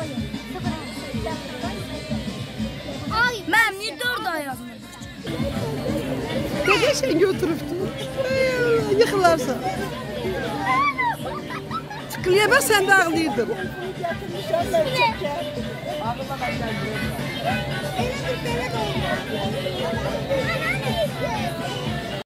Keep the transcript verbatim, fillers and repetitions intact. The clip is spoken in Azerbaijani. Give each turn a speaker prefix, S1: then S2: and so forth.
S1: Mənim niyə dörd ay yazmır?
S2: Dəqiq şey götürübdü. Yıxılarsa. Çıqlıya bax, sən də ağlayırdın.
S1: Elə bir belə də olmaz.